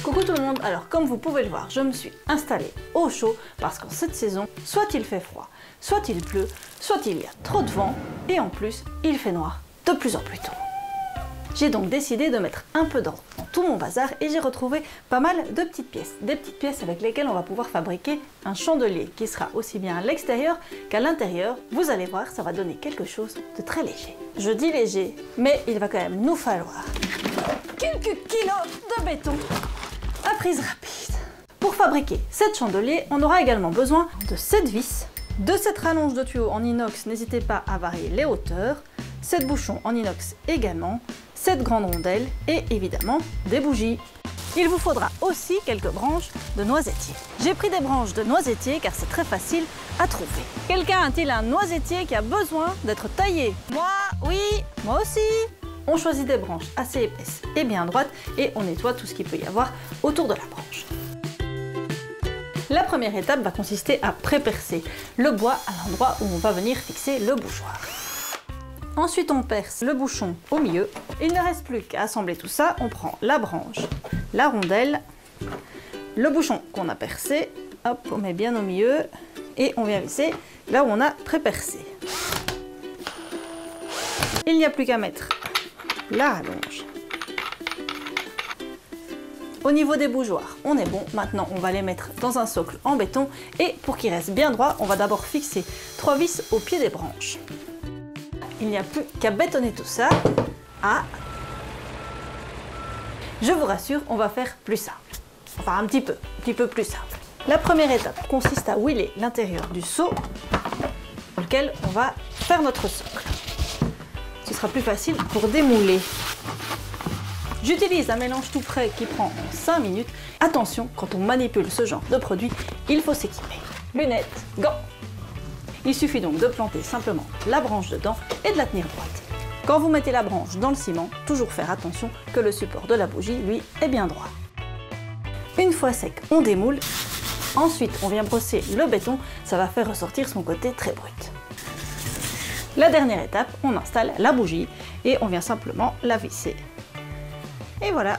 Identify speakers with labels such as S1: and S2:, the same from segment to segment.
S1: Coucou tout le monde, alors comme vous pouvez le voir, je me suis installée au chaud parce qu'en cette saison, soit il fait froid, soit il pleut, soit il y a trop de vent et en plus, il fait noir de plus en plus tôt. J'ai donc décidé de mettre un peu d'ordre dans tout mon bazar et j'ai retrouvé pas mal de petites pièces. Des petites pièces avec lesquelles on va pouvoir fabriquer un chandelier qui sera aussi bien à l'extérieur qu'à l'intérieur. Vous allez voir, ça va donner quelque chose de très léger. Je dis léger, mais il va quand même nous falloir quelques kilos de béton à prise rapide. Pour fabriquer cette chandelier, on aura également besoin de 7 vis, de cette rallonge de tuyau en inox, n'hésitez pas à varier les hauteurs, 7 bouchons en inox également, 7 grandes rondelles et évidemment des bougies. Il vous faudra aussi quelques branches de noisetier. J'ai pris des branches de noisetier car c'est très facile à trouver. Quelqu'un a-t-il un noisetier qui a besoin d'être taillé? Moi, oui, moi aussi. On choisit des branches assez épaisses et bien droites et on nettoie tout ce qu'il peut y avoir autour de la branche. La première étape va consister à pré-percer le bois à l'endroit où on va venir fixer le bougeoir. Ensuite, on perce le bouchon au milieu. Il ne reste plus qu'à assembler tout ça. On prend la branche, la rondelle, le bouchon qu'on a percé, hop, on met bien au milieu et on vient visser là où on a pré-percé. Il n'y a plus qu'à mettre la rallonge. Au niveau des bougeoirs, on est bon. Maintenant, on va les mettre dans un socle en béton et pour qu'ils restent bien droits, on va d'abord fixer 3 vis au pied des branches. Il n'y a plus qu'à bétonner tout ça. Ah, je vous rassure, on va faire plus simple. Enfin, un petit peu plus simple. La première étape consiste à huiler l'intérieur du seau dans lequel on va faire notre socle. Ce sera plus facile pour démouler. J'utilise un mélange tout prêt qui prend 5 minutes. Attention, quand on manipule ce genre de produit, il faut s'équiper. Lunettes, gants. Il suffit donc de planter simplement la branche dedans et de la tenir droite. Quand vous mettez la branche dans le ciment, toujours faire attention que le support de la bougie, lui, est bien droit. Une fois sec, on démoule. Ensuite, on vient brosser le béton. Ça va faire ressortir son côté très brut. La dernière étape, on installe la bougie et on vient simplement la visser. Et voilà.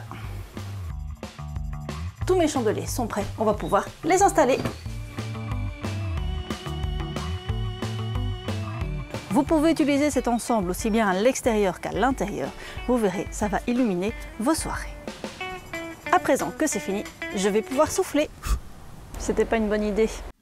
S1: Tous mes chandeliers sont prêts. On va pouvoir les installer. Vous pouvez utiliser cet ensemble aussi bien à l'extérieur qu'à l'intérieur. Vous verrez, ça va illuminer vos soirées. À présent que c'est fini, je vais pouvoir souffler. C'était pas une bonne idée.